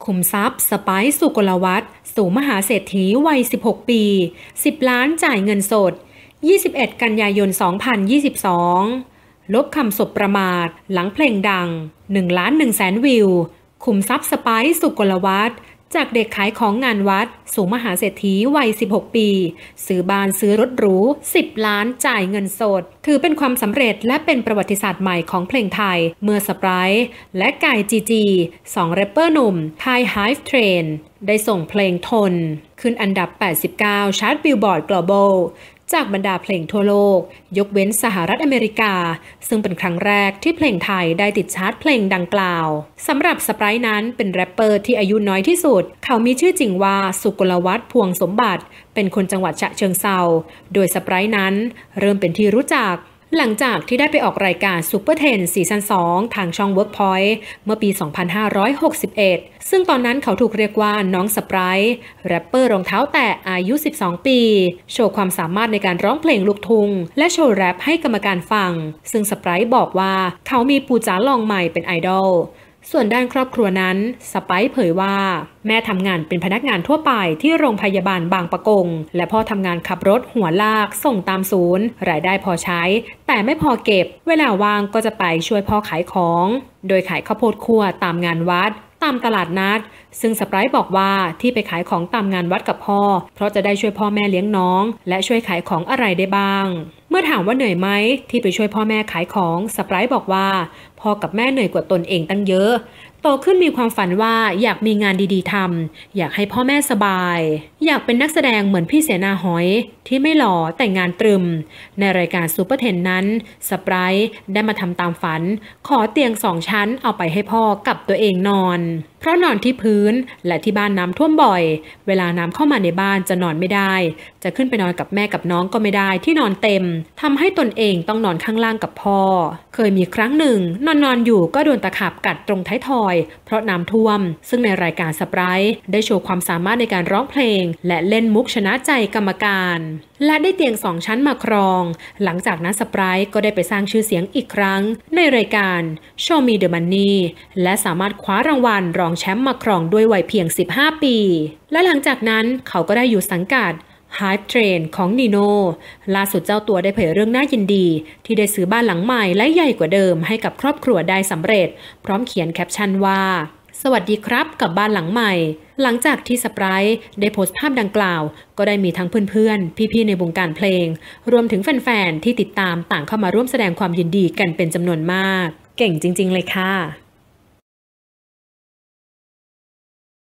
ขุมทรัพย์สไปซ์สุกลวัฒน์สู่มหาเศรษฐีวัย 16 ปี 10 ล้านจ่ายเงินสด 21 กันยายน 2022 ลบคำสบประมาทหลังเพลงดัง 1 ล้าน 1 แสนวิว ขุมทรัพย์สไปซ์สุกลวัฒน์จากเด็กขายของงานวัดสู่มหาเศรษฐีวัย 16 ปีซื้อบ้านซื้อรถหรู 10 ล้านจ่ายเงินสดถือเป็นความสำเร็จและเป็นประวัติศาสตร์ใหม่ของเพลงไทยเมื่อสไปร์และกายจีจี2แรปเปอร์หนุ่มไทยไฮฟ์เทรนได้ส่งเพลงทนขึ้นอันดับ 89 ชาร์ตบิลบอร์ด Global จากบรรดาเพลงทั่วโลกยกเว้นสหรัฐอเมริกาซึ่งเป็นครั้งแรกที่เพลงไทยได้ติดชาร์ตเพลงดังกล่าวสำหรับสไปร์นั้นเป็นแรปเปอร์ที่อายุน้อยที่สุดเขามีชื่อจริงว่าสุกลวัฒน์พวงสมบัติเป็นคนจังหวัดฉะเชิงเทราโดยสไปร์นั้นเริ่มเป็นที่รู้จักหลังจากที่ได้ไปออกรายการซุปเปอร์10ซีซั่น2ทางช่อง Workpoint เมื่อปี 2561 ซึ่งตอนนั้นเขาถูกเรียกว่าน้องสไปร์แรปเปอร์รองเท้าแตะอายุ 12 ปีโชว์ความสามารถในการร้องเพลงลูกทุ่งและโชว์แรปให้กรรมการฟังซึ่งสไปร์บอกว่าเขามีปู่จ๋าลองใหม่เป็นไอดอลส่วนด้านครอบครัวนั้นสไปร์เผยว่าแม่ทำงานเป็นพนักงานทั่วไปที่โรงพยาบาลบางปะกงและพ่อทำงานขับรถหัวลากส่งตามศูนย์รายได้พอใช้แต่ไม่พอเก็บเวลาว่างก็จะไปช่วยพ่อขายของโดยขายข้าวโพดคั่วตามงานวัดตามตลาดนัดซึ่งสไปร์บอกว่าที่ไปขายของตามงานวัดกับพ่อเพราะจะได้ช่วยพ่อแม่เลี้ยงน้องและช่วยขายของอะไรได้บ้างเมื่อถามว่าเหนื่อยไหมที่ไปช่วยพ่อแม่ขายของสไปร์บอกว่าพ่อกับแม่เหนื่อยกว่าตนเองตั้งเยอะโตขึ้นมีความฝันว่าอยากมีงานดีๆทำอยากให้พ่อแม่สบายอยากเป็นนักแสดงเหมือนพี่เสนาหอยที่ไม่หล่อแต่งานตรึมในรายการซูเปอร์10นั้นสไปร์ได้มาทำตามฝันขอเตียง2 ชั้นเอาไปให้พ่อกับตัวเองนอนเพราะนอนที่พื้นและที่บ้านน้ำท่วมบ่อยเวลาน้ำเข้ามาในบ้านจะนอนไม่ได้จะขึ้นไปนอนกับแม่กับน้องก็ไม่ได้ที่นอนเต็มทำให้ตนเองต้องนอนข้างล่างกับพ่อเคยมีครั้งหนึ่งนอนอยู่ก็โดนตะขาบกัดตรงท้ายทอยเพราะน้ำท่วมซึ่งในรายการสไปร์ได้โชว์ความสามารถในการร้องเพลงและเล่นมุกชนะใจกรรมการและได้เตียง2 ชั้นมาครองหลังจากนั้นสไปร์ก็ได้ไปสร้างชื่อเสียงอีกครั้งในรายการ Show Me the Money และสามารถคว้ารางวัลรองแชมป์มาครองด้วยวัยเพียง 15 ปีและหลังจากนั้นเขาก็ได้อยู่สังกัดHype Train ของนีโน่ล่าสุดเจ้าตัวได้เผยเรื่องน่ายินดีที่ได้ซื้อบ้านหลังใหม่และใหญ่กว่าเดิมให้กับครอบครัวได้สำเร็จพร้อมเขียนแคปชั่นว่าสวัสดีครับกับบ้านหลังใหม่หลังจากที่สไปร์ได้โพสต์ภาพดังกล่าวก็ได้มีทั้งเพื่อนๆพี่ๆในวงการเพลงรวมถึงแฟนๆที่ติดตามต่างเข้ามาร่วมแสดงความยินดีกันเป็นจำนวนมากเก่งจริงๆเลยค่ะ